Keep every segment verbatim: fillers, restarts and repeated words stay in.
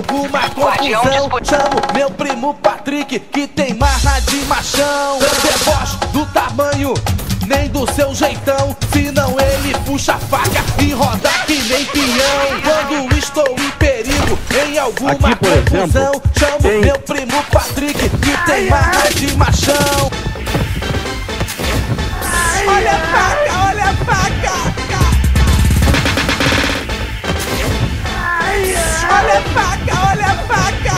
alguma confusão, chamo meu primo Patrick, que tem marra de machão. Deboche do tamanho, nem do seu jeitão, senão ele puxa a faca e roda que nem peão. Quando estou em perigo, em alguma Aqui, por confusão, exemplo, chamo tem... meu primo Patrick, que tem marra de machão. Olha a faca, olha a faca. Olha a faca, olha a faca.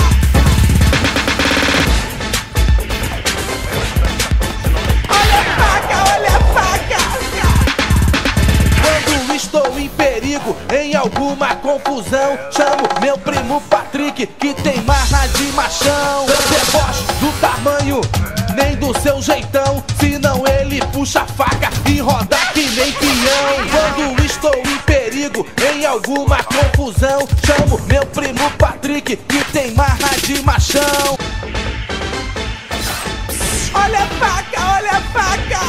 Olha a faca, olha a faca. Quando estou em perigo, em alguma confusão, chamo meu primo Patrick, que tem marra de machão. Deboche do tamanho, nem do seu jeitão, senão ele puxa a faca e roda que nem peão. Quando estou em perigo, em alguma confusão, chamo meu primo Patrick, que tem marra de machão. Olha a faca, olha a faca.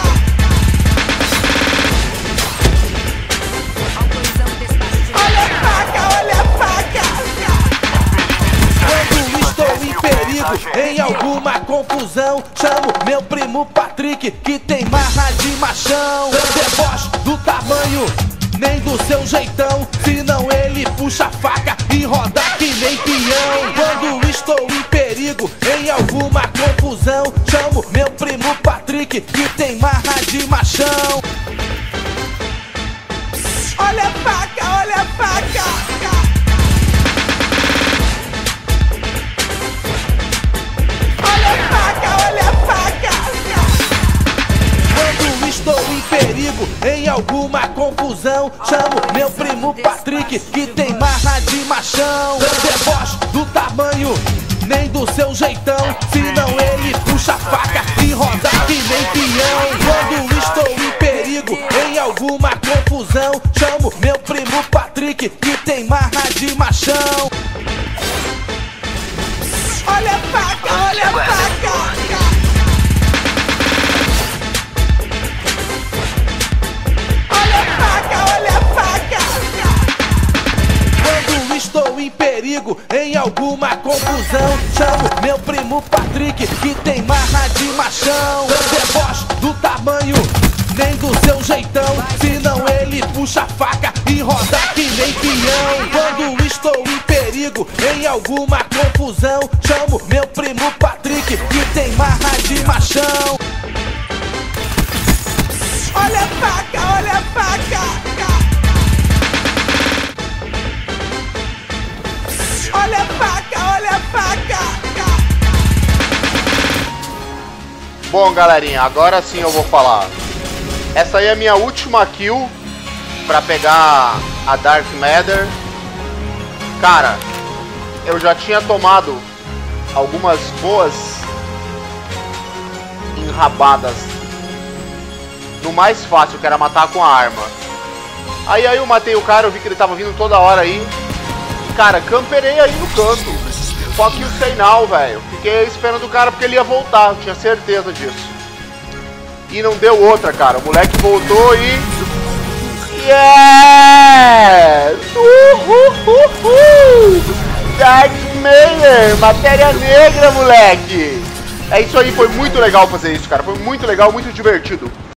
Olha a faca, olha a faca. Quando estou em perigo, em alguma confusão, chamo meu primo Patrick, que tem marra de machão. Deboche do tamanho, nem do seu jeitão, senão ele puxa a faca e roda que nem peão. Quando estou em perigo, em alguma confusão, chamo meu primo Patrick, que tem marra de machão. Olha a faca, olha a faca. Olha a faca, olha a faca. Quando estou em perigo, em alguma confusão, chamo meu primo Patrick, que tem marra de machão. Deboche do tamanho, nem do seu jeitão, senão ele puxa a faca e roda que nem peão. Quando estou em perigo, em alguma confusão, chamo meu primo Patrick, que tem marra de machão. Olha a faca, olha a faca. Olha a faca, olha a faca. Quando estou em perigo, em alguma confusão, chamo meu primo Patrick, que tem marra de machão. Deboche do tamanho, nem do seu jeitão, senão ele puxa a faca e roda que nem peão. Quando estou em perigo, em alguma confusão, chamo meu primo Patrick, que tem marra de machão. Olha a faca, olha a faca. Olha a faca, olha a faca. Bom, galerinha, agora sim eu vou falar. Essa aí é a minha última kill pra pegar a Dark Matter. Cara, eu já tinha tomado algumas boas enrabadas no mais fácil, que era matar com a arma. Aí aí eu matei o cara, eu vi que ele tava vindo toda hora aí. Cara, camperei aí no canto. Só que o sei não, velho. Fiquei esperando o cara porque ele ia voltar, eu tinha certeza disso. E não deu outra, cara. O moleque voltou e... Yes! Uhuhuhu! Dark Matter! Matéria negra, moleque! É isso aí, foi muito legal fazer isso, cara. Foi muito legal, muito divertido.